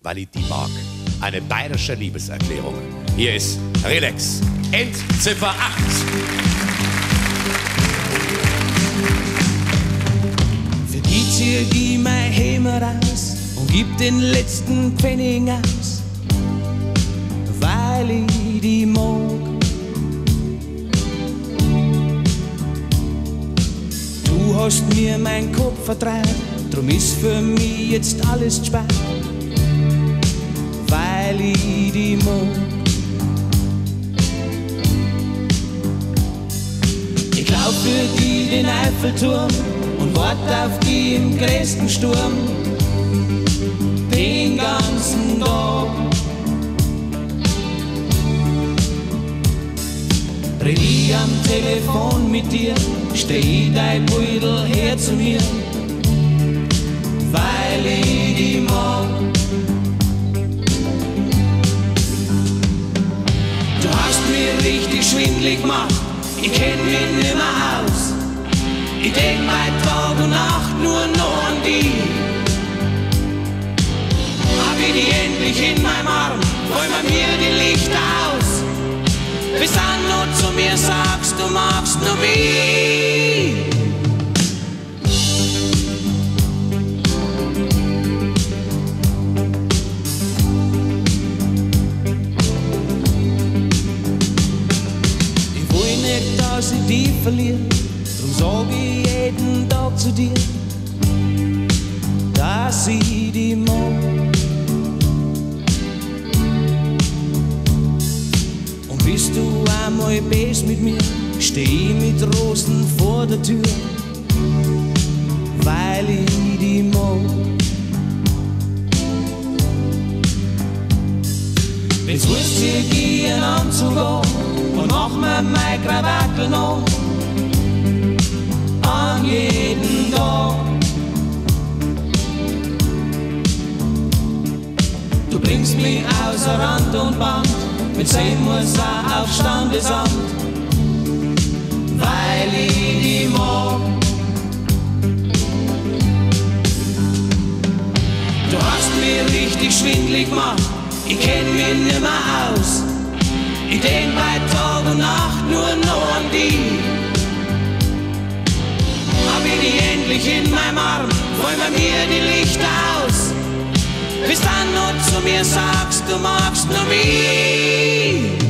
weil ich die mag. Eine bayerische Liebeserklärung. Hier ist Relax, Endziffer 8. Für die zieh ich mein Hemd raus und gib den letzten Pfennig aus, weil ich die mag. Du hast mir meinen Kopf vertraut, drum ist für mich jetzt alles spät, weil ich die mag. Ich lauf für die den Eiffelturm und wart auf die im größten Sturm den ganzen Tag. Red ich am Telefon mit dir, steh dein Beutel her zu mir, weil ich die mag. Du hast mir richtig schwindlig gemacht, ich kenn mich nimmer aus. Ich denk bei Tag und Nacht nur noch an die. Hab ich die endlich in meinem Arm, wollen bei mir die Lichter aus. Bis dann nur zu mir sagst, du magst nur mich. Ich will nicht, dass ich dich verliere, drum sag ich jeden Tag zu dir, dass ich dich mag. Bist du einmal best mit mir, steh ich mit Rosen vor der Tür, weil ich dich mag. Wenn's willst, zieh ich einen Anzug an und mach mir mein Krawattel noch an jeden Tag. Du bringst mich außer Rand und Band, mit 10 muss er auf Standesamt, weil ich die mag. Du hast mir richtig schwindlig gemacht, ich kenn mich nimmer aus. Ich denk bei Tag und Nacht nur noch an die. Hab ich die endlich in meinem Arm, wollen bei mir die Lichter aus. Bis dann nur zu mir sagst, du magst nur mich.